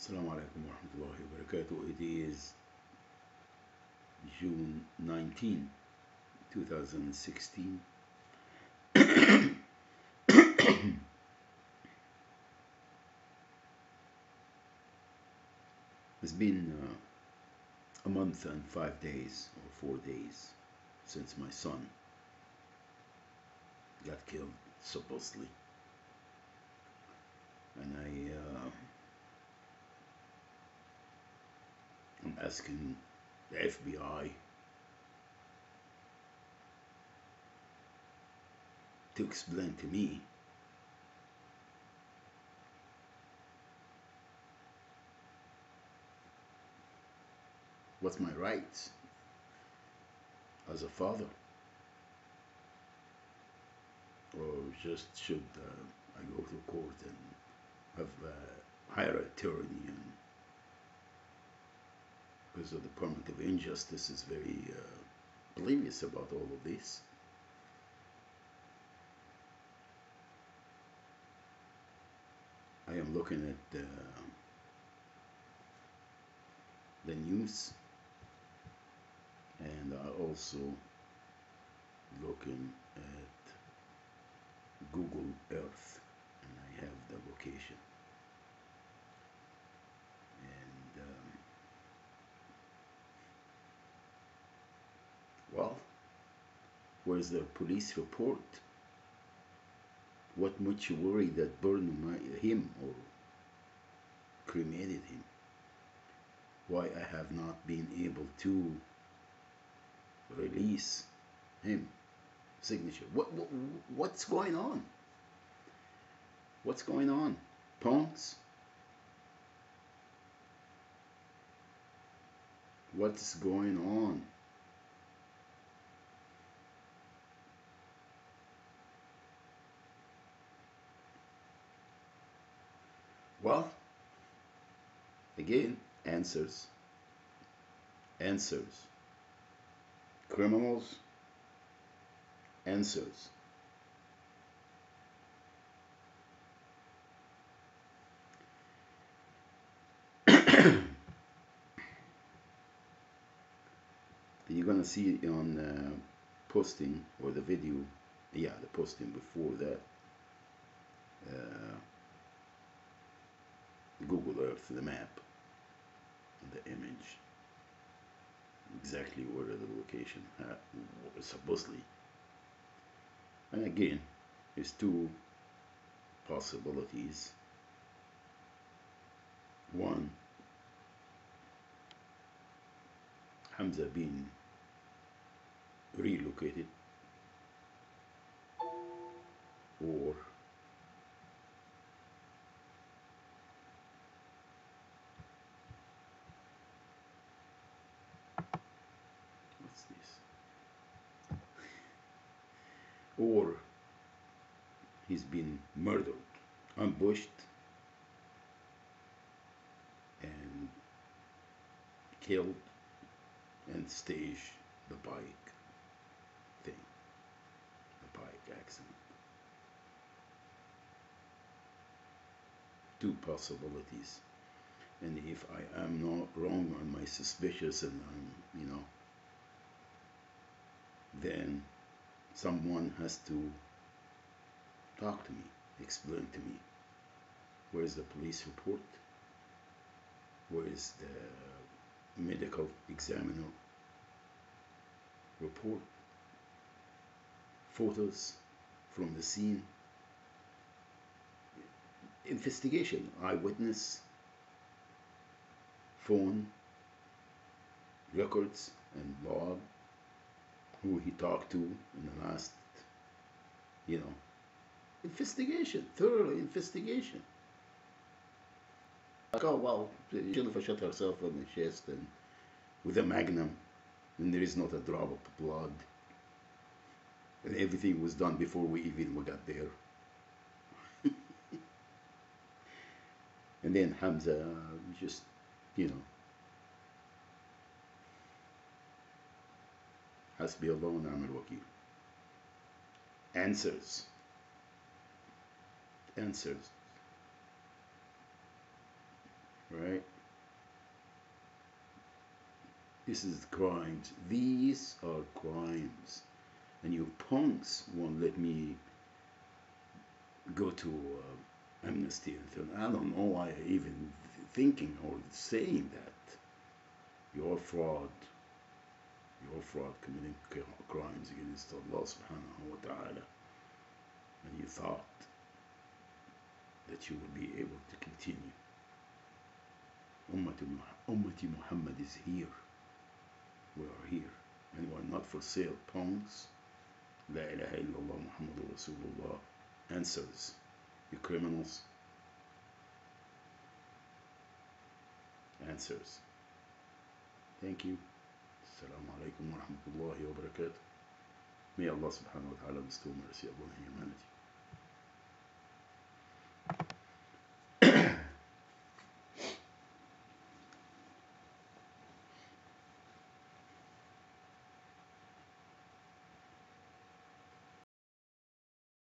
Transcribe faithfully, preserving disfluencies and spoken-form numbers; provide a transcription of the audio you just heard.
Assalamu alaikum wa rahmatullahi wa barakatuh. It is June nineteenth, two thousand sixteen. It's been uh, a month and five days or four days since my son got killed, supposedly. And I, uh, I'm asking the F B I to explain to me what's my rights as a father, or just should uh, I go to court and have uh, hire an attorney, and because of the permanent injustice is very uh, oblivious about all of this. I am looking at uh, the news, and I also looking at Google Earth, and I have the location. And um, well, where's the police report? What much you worry that burned my, him or cremated him? Why I have not been able to release him signature? What, what what's going on? What's going on? Punks? What's going on? Well, again, answers. Answers. Criminals. Answers. You're gonna see it on uh, posting, or the video, yeah, the posting before that. Uh, Google Earth, the map, the image, exactly where the location uh, supposedly. And again, there's two possibilities. One, Hamza being relocated, or what's this? Or he's been murdered, ambushed, and killed, and staged the bike thing, the bike accident. Two possibilities. And if I am not wrong on my suspicious, and I'm, you know, then someone has to talk to me, explain to me, where's the police report, where is the medical examiner report, photos from the scene, investigation, eyewitness, phone records and log, who he talked to in the last, you know, investigation, thorough investigation. Like, oh well, Jennifer shot herself in the chest and with a magnum, and there is not a drop of blood, and everything was done before we even we got there. And then Hamza just, you know, Hasbi Allah wa ni'mal wakil. Answers. Answers. right? This is crimes. These are crimes. And you punks won't let me go to uh, Amnesty International. I don't know why I even thinking or saying that. You're fraud. You're fraud committing crimes against Allah subhanahu wa ta'ala. And you thought that you would be able to continue. Ummati Muhammad is here. We are here. And we're not for sale. Punks. La ilaha illallah Muhammadur Rasulullah answers. You criminals. Answers. Thank you. Assalamu alaikum wa rahmatullahi wa barakatuh. May Allah subhanahu wa ta'ala bestow mercy upon humanity.